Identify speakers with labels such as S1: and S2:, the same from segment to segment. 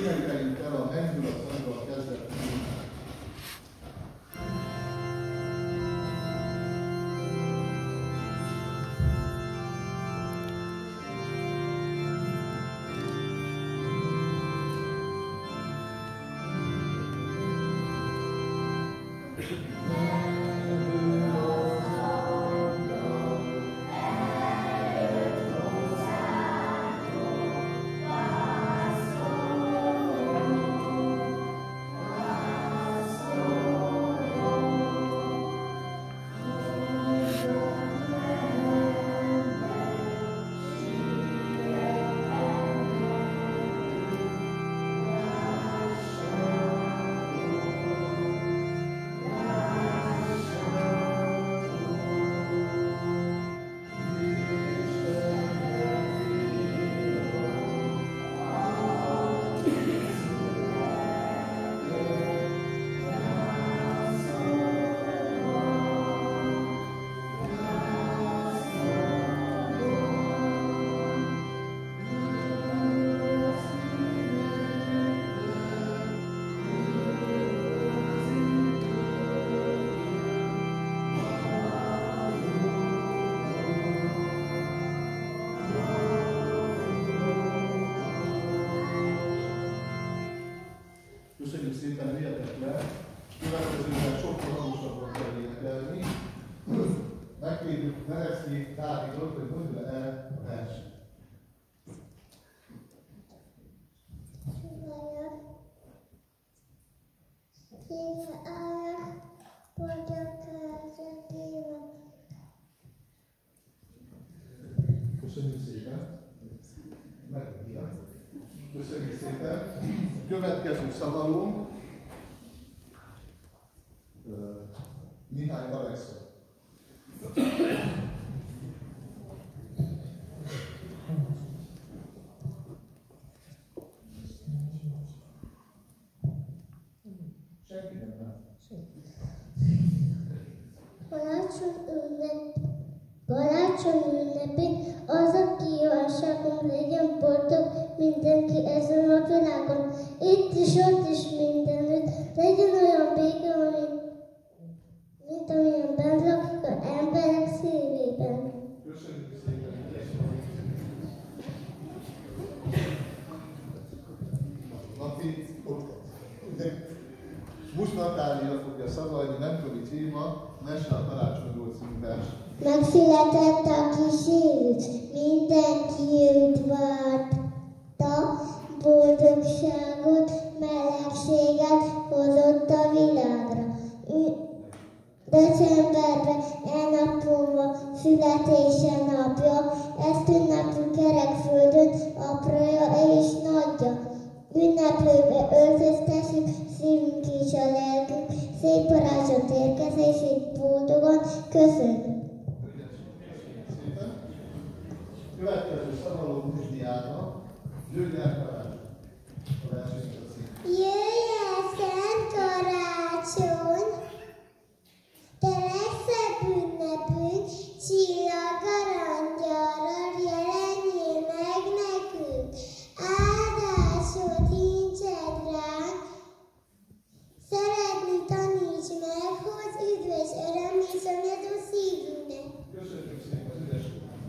S1: énekeljük el a Mennyújtóról kezdett témát. Köszönjük szépen, üljetek le! Következőben sokkal hangosabban kell énekelni. Megkérjük Mereszki Dávidot, hogy mondja el a verset. Köszönjük szépen! Megmondja. Köszönjük szépen! Következő szavalónk Mihály Alexa. Senki nem lát.
S2: Karácsony ünnepén az, aki igazságon legyen boldog, mindenki ezen a világon. Itt is, ott is, mindenütt legyen olyan béke, mint amilyen bent lakik az emberek szívében.
S1: Köszönjük szépen! Laci, ott van. Most Natália fogja szavalni, nemkövi téma, Mese a karácsonyról című vers.
S2: Megszületett a kis Jézus, mindenki őt várta, boldogságot, melegséget hozott a világra. Decemberben napon van születése napja, ezt ünnepünk kerekföldön, apraja és nagyja. Ünneplőbe öltöztessük szívünk és a lelkünk, szép karácsony érkezését boldogan köszönjük.
S1: Következő szavaló Musdiának, jöjjön karácsony. A versenyt a cím.
S2: Jöjjön szent karácsony, te legszebb ünnepünk, csillag arangyalral jelenjél meg nekünk. Áldásod nincsed ránk, szeretni taníts meg, hoz üdvös öröm és a medő szívünknek.
S1: Köszönjük szépen, üdes!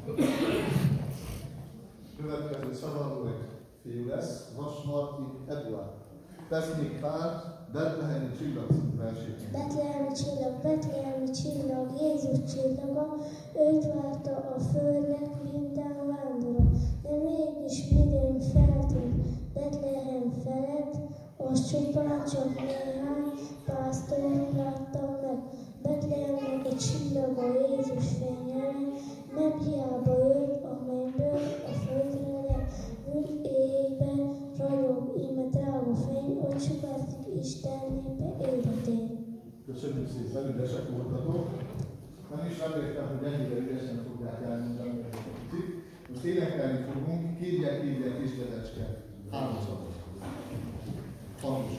S1: Következő szavaló egy fiú lesz, Vas Marti Eduard. Tesz még pár Betlehemi csillag című versét.
S2: Betlehemi csillag, Jézus csillaga, őt várta a földnek minden vándora. De mégis midőn feltűnt Betlehem felett, az csupán csak néhány pásztor látta meg. Betlehemnek a csillaga Jézus fényelme, nem hiába jött a mennyből a földre le. Úgy éjben ragyog, íme drága fény, hogy sugárzik Isten népe életén.
S1: Köszönjük szépen, ügyesek voltatok. Nem is reméltem, hogy ennyire ügyesen fogják elmondani egy picit. Most énekelni fogunk, kérjek kisgyerecske. Háromszor. Hangosan.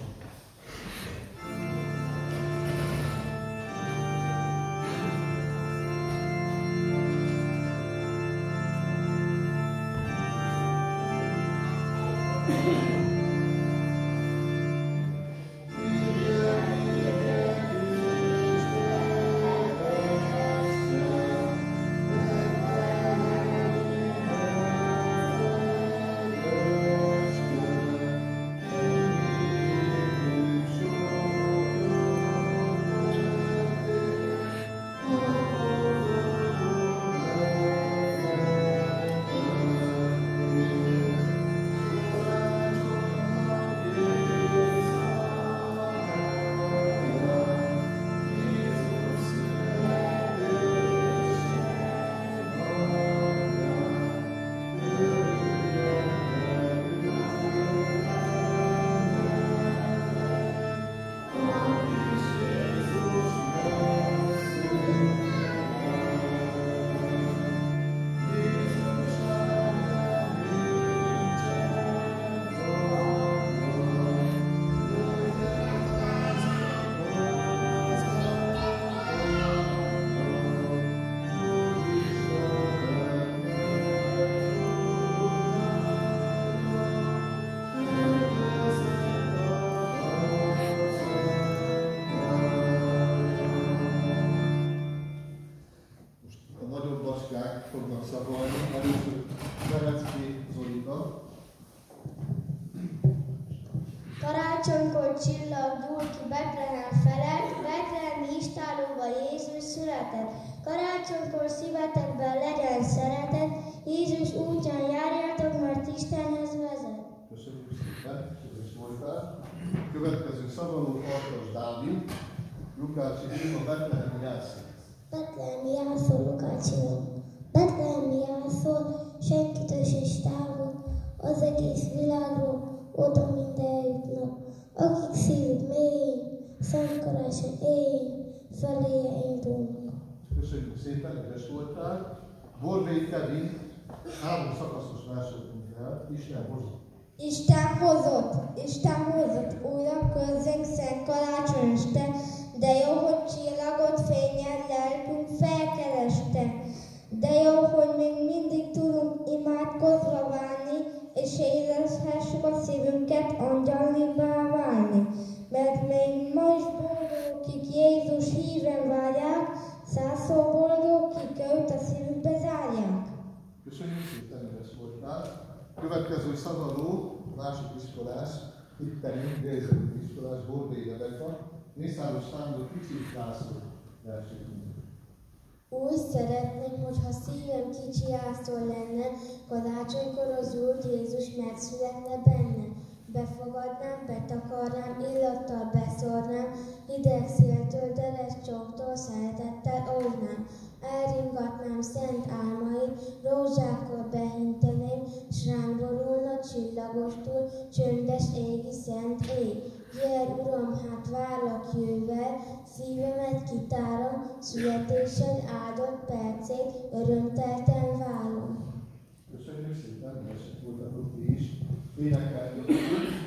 S2: Karácsonykor csillag gyúl ki Betlehem felett, betlehemi istállóba Jézus született. Karácsonykor szívetekben legyen szeretet, Jézus útján járjatok, mert Istenhez vezet.
S1: Köszönjük szépen, kedves voltál. Következő szavaló Farkas Dávid, Lukácsi Ima, Betlehemi jászol.
S2: Betlehemi jászol, Lukácsi Ima. Betlehemi jászol, senkitől is távol, az egész világról oda mind eljutnak. Akik szívük mélyén, Szent Karácsony éjjén, feléje indulnak.
S1: Köszönjük szépen, kedves voltál. Borbély Kevin, 3 szakaszos verset mondja el, Isten hozott.
S2: Isten hozott, újra közzénk Szent Karácsony este, de jó, hogy csillagot fényel lelkünk felkereste. De jó, hogy még mindig tudunk imádkozva válni, és érezhessük a szívünket angyalnivá válni. Mert még ma is boldogok, kik Jézus híven várják, 100-szor boldogok, kik őt a szívükbe zárják.
S1: Köszönjük szépen, kedves voltál. Következő szavaló, másik iskolás, itteni Gézeli iskolás, Borbély Rebeka, Mészáros Sándor Kicsit László versét mondja.
S2: Úgy szeretném, hogyha szívem kicsi jászol lenne, karácsonykor az Úr Jézus megszületne benne. Befogadnám, betakarnám, illattal beszórnám, hideg széltől, deres csóktól szeretettel óvnám. Elringatnám szent álmait, rózsákkal behinteném, s rám borulna csillagostól, csöndes égi szent ég. Gyere, Uram, hát várlak jövővel, szívemet kitárom, születésed áldott percét, örömtelten várom.
S1: Köszönjük szépen, hogy voltatok ti is. Énekeljük.